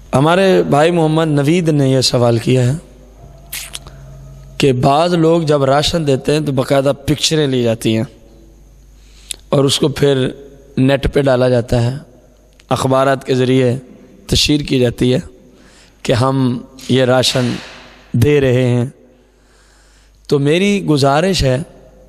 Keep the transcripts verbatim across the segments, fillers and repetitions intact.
ہمارے بھائی محمد نوید نے یہ سوال کیا ہے کہ بعض لوگ جب راشن دیتے ہیں تو باقاعدہ پکچریں لی جاتی ہیں اور اس کو پھر نیٹ پہ ڈالا جاتا ہے، اخبارات کے ذریعے تشہیر کی جاتی ہے کہ ہم یہ راشن دے رہے ہیں۔ تو میری گزارش ہے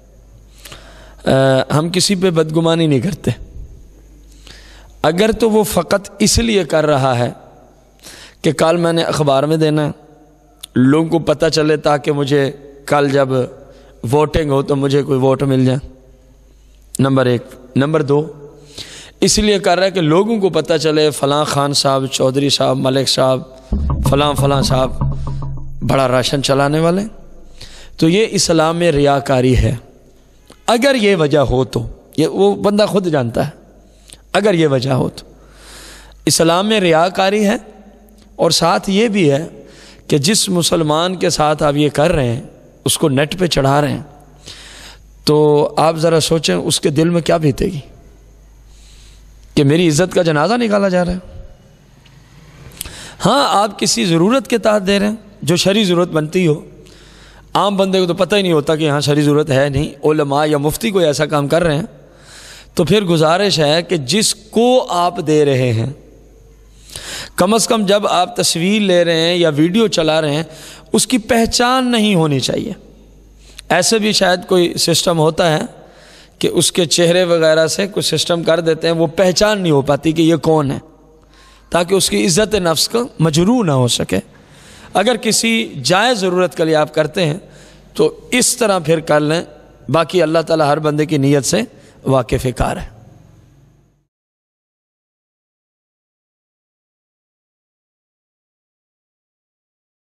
ہم کسی پہ بدگمانی نہیں کرتے، اگر تو وہ فقط اس لیے کر رہا ہے کہ کل میں نے اخبار میں دینا ہے، لوگوں کو پتہ چلے تاکہ مجھے کل جب ووٹنگ ہو تو مجھے کوئی ووٹ مل جائے، نمبر ایک۔ نمبر دو، اس لیے کر رہا ہے کہ لوگوں کو پتہ چلے فلاں خان صاحب، چودھری صاحب، ملک صاحب، فلاں فلاں صاحب بڑا راشن چلانے والے، تو یہ اسلام میں ریاکاری ہے۔ اگر یہ وجہ ہو تو یہ وہ بندہ خود جانتا ہے، اگر یہ وجہ ہو تو اسلام میں ریاکاری ہے، اور ساتھ یہ بھی ہے کہ جس مسلمان کے ساتھ آپ یہ کر رہے ہیں اس کو نیٹ پہ چڑھا رہے ہیں، تو آپ ذرا سوچیں اس کے دل میں کیا بیتے گی کہ میری عزت کا جنازہ نکالا جا رہا ہے۔ ہاں آپ کسی ضرورت کے تحت دے رہے ہیں جو شرعی ضرورت بنتی ہو، عام بندے کو تو پتہ ہی نہیں ہوتا کہ یہاں شرعی ضرورت ہے نہیں، علماء یا مفتی کوئی ایسا کام کر رہے ہیں، تو پھر گزارش ہے کہ جس کو آپ دے رہے ہیں کم از کم جب آپ تصویر لے رہے ہیں یا ویڈیو چلا رہے ہیں اس کی پہچان نہیں ہونی چاہیے۔ ایسے بھی شاید کوئی سسٹم ہوتا ہے کہ اس کے چہرے وغیرہ سے کوئی سسٹم کر دیتے ہیں، وہ پہچان نہیں ہو پاتی کہ یہ کون ہے، تاکہ اس کی عزت نفس کو مجروح نہ ہو سکے۔ اگر کسی جائز ضرورت کے لیے آپ کرتے ہیں تو اس طرح پھر کر لیں، باقی اللہ تعالی ہر بندے کی نیت سے واقف کار ہے۔